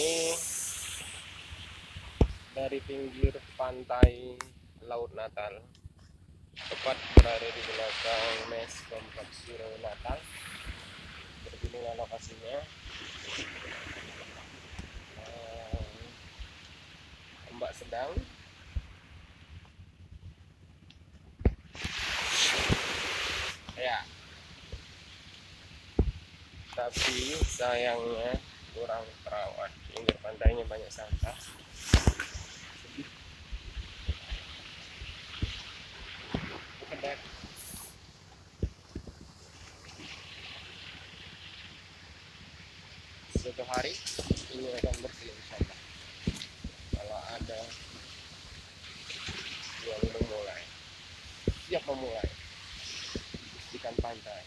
ini dari pinggir pantai Laut Natal, tepat berada di belakang mes kompleks Suro Natal. Beginilah lokasinya. Ombak sedang. Ya, tapi sayangnya kurang terawat. Pinggir pantainya banyak sampah. Kedek. Suatu hari ini akan bersih insyaallah. Kalau ada yang memulai, siap memulai ikan pantai.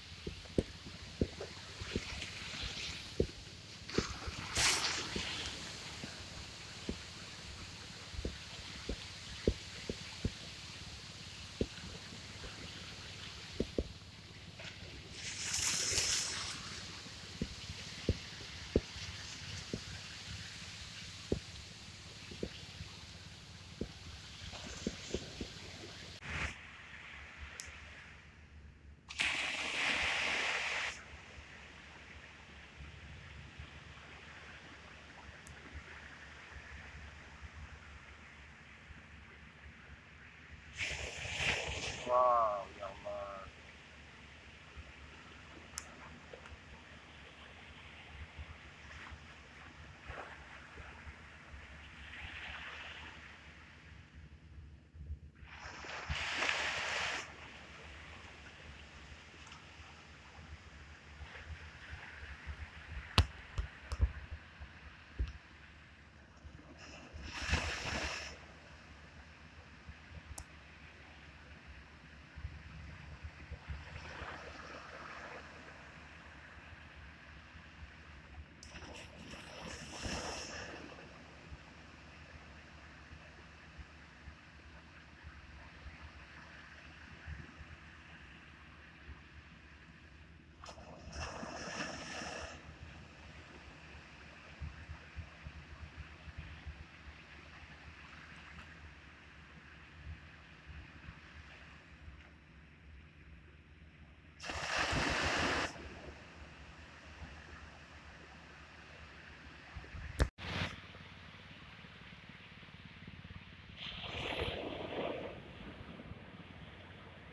Wow, nyaman.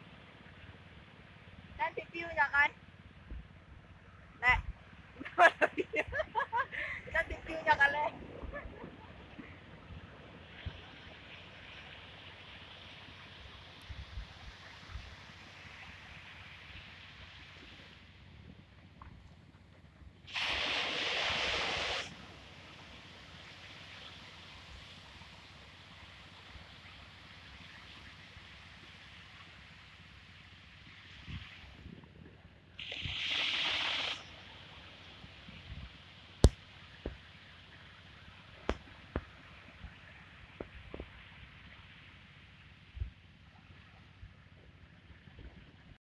Nanti view-nya kan. Nek.